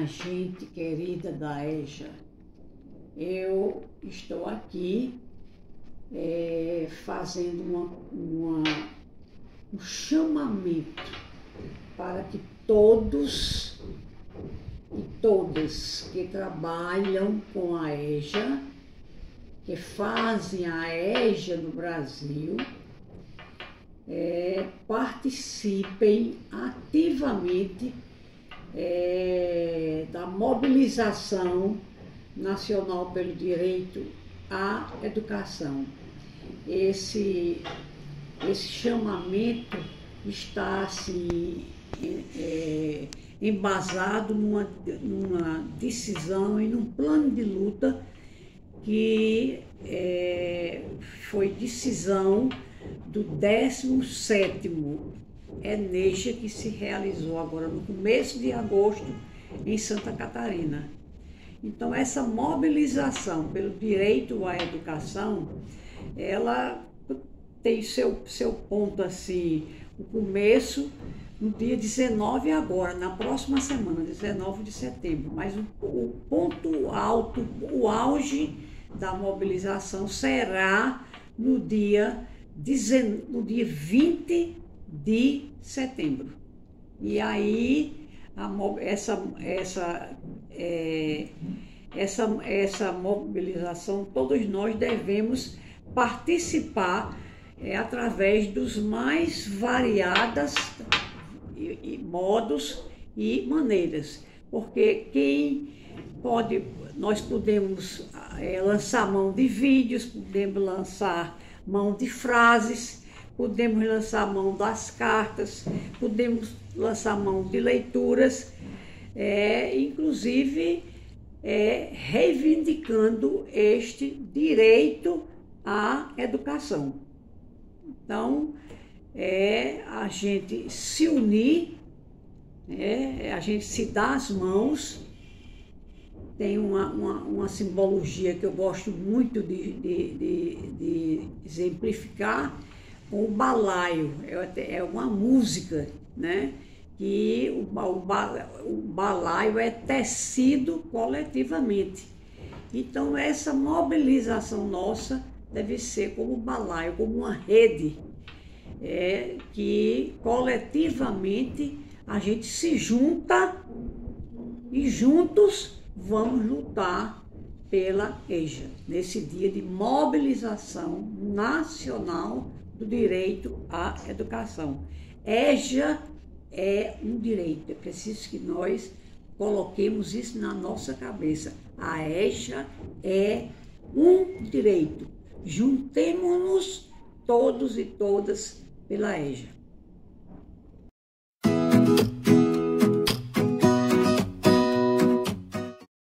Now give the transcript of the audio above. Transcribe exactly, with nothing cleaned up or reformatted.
minha gente querida da EJA, eu estou aqui é, fazendo uma, uma, um chamamento para que todos e todas que trabalham com a EJA, que fazem a EJA no Brasil, é, participem ativamente É, da mobilização nacional pelo direito à educação. Esse, esse chamamento está assim, é, embasado numa, numa decisão e num plano de luta que é, foi decisão do décimo sétimo ENEJA, que se realizou agora no começo de agosto em Santa Catarina. Então, essa mobilização pelo direito à educação, ela tem seu, seu ponto assim, o começo no dia dezenove agora, na próxima semana, dezenove de setembro, mas o, o ponto alto, o auge da mobilização será no dia, no dia vinte de setembro. E aí a, essa, essa, é, essa, essa mobilização, todos nós devemos participar é, através dos mais variadas e, e modos e maneiras, porque quem pode, nós podemos é, lançar mão de vídeos, podemos lançar mão de frases, podemos lançar mão das cartas, podemos lançar mão de leituras, é, inclusive é, reivindicando este direito à educação. Então, é a gente se unir, é, a gente se dar as mãos. Tem uma, uma, uma simbologia que eu gosto muito de, de, de, de exemplificar, com o balaio, é uma música, né? Que o, o, o balaio é tecido coletivamente. Então, essa mobilização nossa deve ser como balaio, como uma rede, é, que coletivamente a gente se junta e juntos vamos lutar pela EJA, nesse dia de mobilização nacional do direito à educação. EJA é um direito, é preciso que nós coloquemos isso na nossa cabeça. A EJA é um direito. Juntemo-nos todos e todas pela EJA.